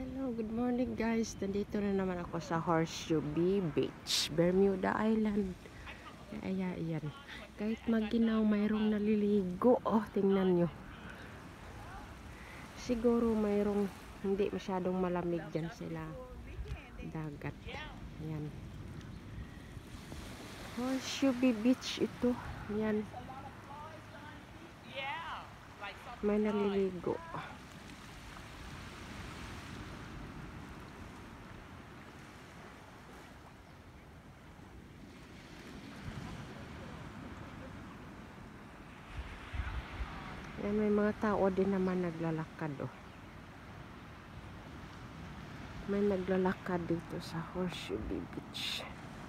Hello, good morning guys. Nandito na naman ako sa Horseshoe Beach, Bermuda Island. Kaya iyan. Kahit maginaw mayroong naliligo. Oh, tingnan nyo. Siguro mayroong hindi masyadong malamig dyan sila dagat. Ayan. Horseshoe Beach ito. Ayan. May naliligo. Ayan, may mga tao din naman naglalakad, oh. May naglalakad dito sa Horseshoe Beach.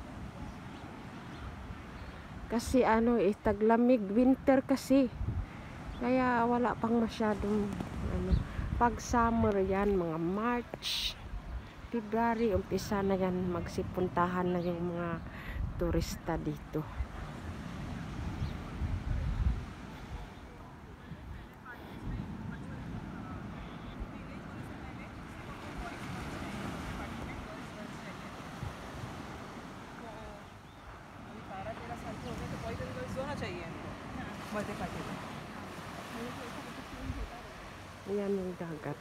Kasi taglamig, winter kasi. Kaya wala pang masyadong pag summer yan, mga March, February, umpisa na yan, magsipuntahan na yung mga turista dito. Ayan yung dagat.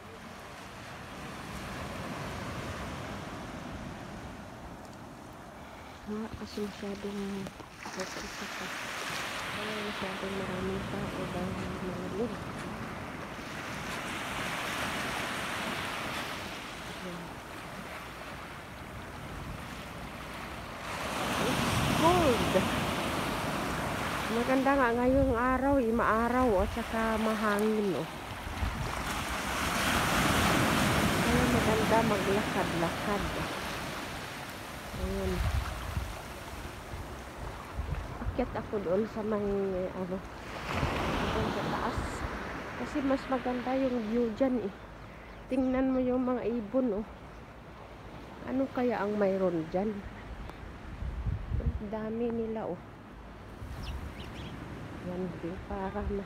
Wala kasi masyadong turista pa. Wala masyadong maraming tao dahil malamig. It's cold. Maganda nga ngayong araw, maaraw at saka mahangin, oh. Kaya maganda maglakad-lakad. Ayun. Akyat ako doon sa may doon sa taas. Kasi mas maganda yung view dyan, eh. Tingnan mo yung mga ibon, oh. Ano kaya ang mayroon dyan? Dami nila, oh. Yan, para na.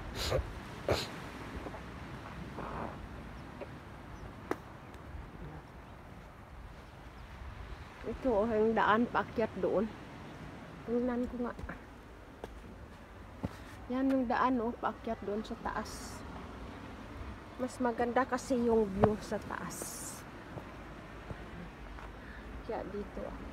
Ito, oh, yung daan paakyat doon. Tingnan ko nga. Yan yung daan, oh, paakyat doon sa taas. Mas maganda kasi yung view sa taas. Kaya dito ako.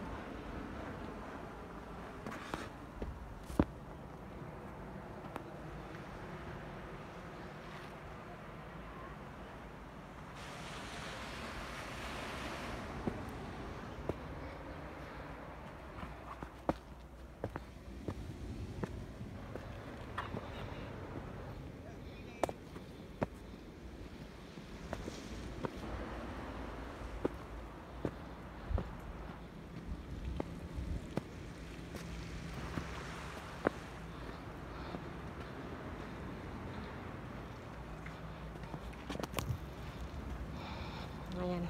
Ayan.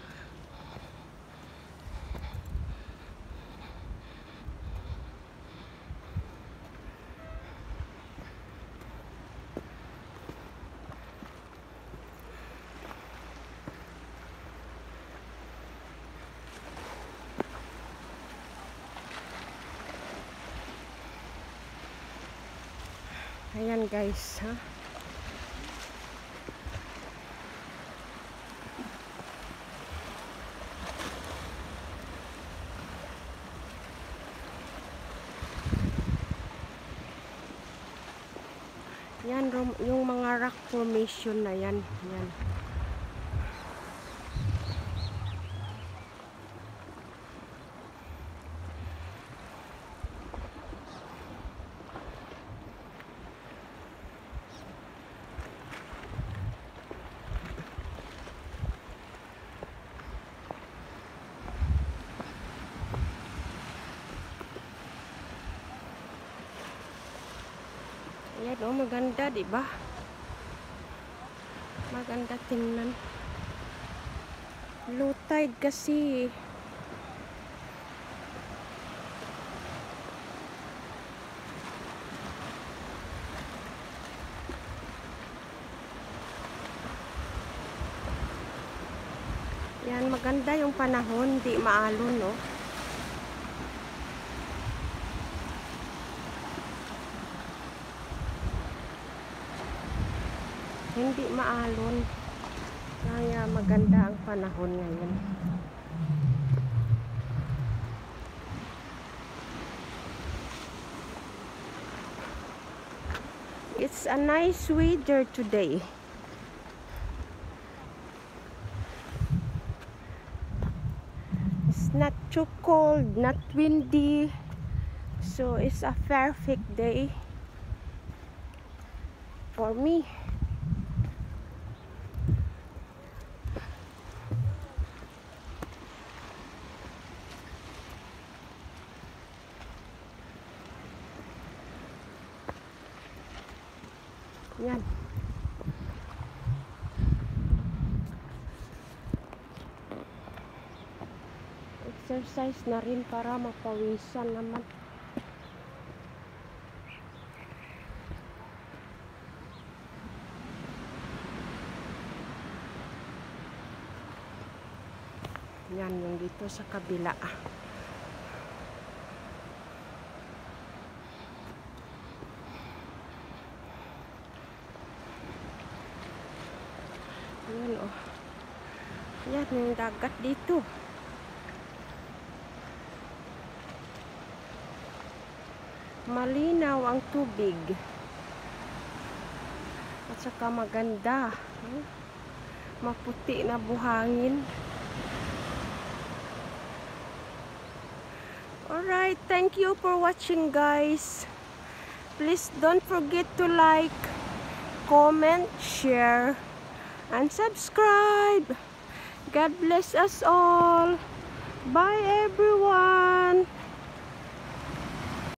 Ayan guys, ha? Yan, yung mga rock formation na yan. Yan. Ayan, oh, maganda, diba? Maganda tingnan. Low tide kasi. Yan, maganda yung panahon, di maalon, no? Hindi maalon. Kaya maganda ang panahon ngayon. It's a nice weather today. It's not too cold, not windy. So it's a perfect day for me. Yan. Exercise na rin para mapawisan naman. Yan, yung dito sa kabila. Yan, oh. Yan, yung dagat dito. Malinaw ang tubig. At saka maganda. Maputi na buhangin. Alright, thank you for watching, guys. Please don't forget to like, comment, share, and subscribe. God bless us all. Bye, everyone.